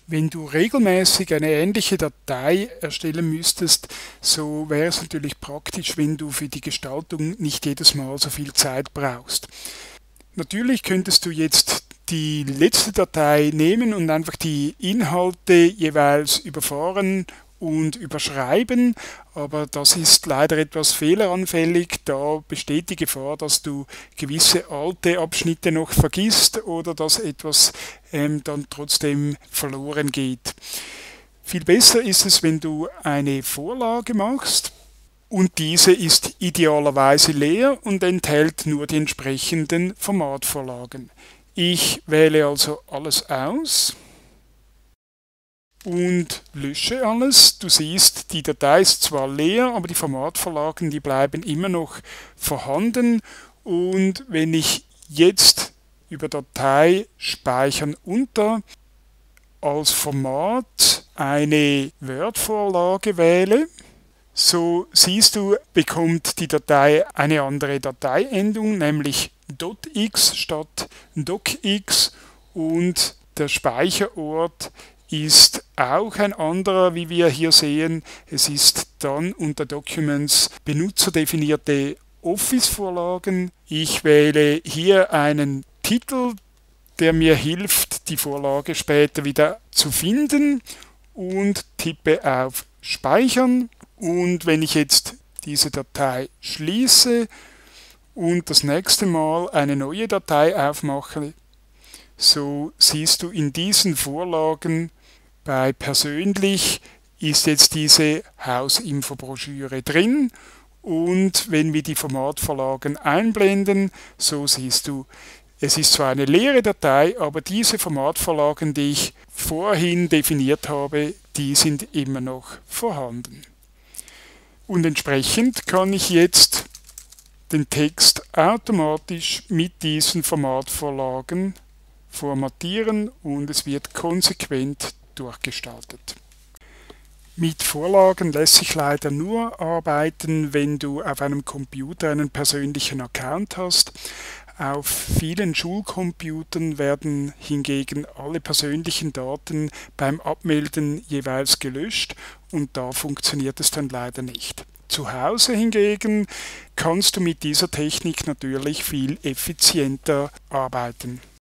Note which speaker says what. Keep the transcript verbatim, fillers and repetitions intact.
Speaker 1: Wenn du regelmäßig eine ähnliche Datei erstellen müsstest, so wäre es natürlich praktisch, wenn du für die Gestaltung nicht jedes Mal so viel Zeit brauchst. Natürlich könntest du jetzt die letzte Datei nehmen und einfach die Inhalte jeweils überfahren und überschreiben, aber das ist leider etwas fehleranfällig, da besteht die Gefahr, dass du gewisse alte Abschnitte noch vergisst oder dass etwas ähm, dann trotzdem verloren geht. Viel besser ist es, wenn du eine Vorlage machst und diese ist idealerweise leer und enthält nur die entsprechenden Formatvorlagen. Ich wähle also alles aus und lösche alles. Du siehst, die Datei ist zwar leer, aber die Formatvorlagen, die bleiben immer noch vorhanden. Und wenn ich jetzt über Datei speichern unter als Format eine Word-Vorlage wähle, so siehst du, bekommt die Datei eine andere Dateiendung, nämlich .x statt docx, und der Speicherort ist auch ein anderer, wie wir hier sehen. Es ist dann unter Documents benutzerdefinierte Office-Vorlagen. Ich wähle hier einen Titel, der mir hilft, die Vorlage später wieder zu finden, und tippe auf Speichern. Und wenn ich jetzt diese Datei schließe und das nächste Mal eine neue Datei aufmache, so siehst du in diesen Vorlagen, bei persönlich ist jetzt diese Hausinfobroschüre drin, und wenn wir die Formatvorlagen einblenden, so siehst du, es ist zwar eine leere Datei, aber diese Formatvorlagen, die ich vorhin definiert habe, die sind immer noch vorhanden. Und entsprechend kann ich jetzt den Text automatisch mit diesen Formatvorlagen formatieren und es wird konsequent durchgestaltet. Mit Vorlagen lässt sich leider nur arbeiten, wenn du auf einem Computer einen persönlichen Account hast. Auf vielen Schulcomputern werden hingegen alle persönlichen Daten beim Abmelden jeweils gelöscht und da funktioniert es dann leider nicht. Zu Hause hingegen kannst du mit dieser Technik natürlich viel effizienter arbeiten.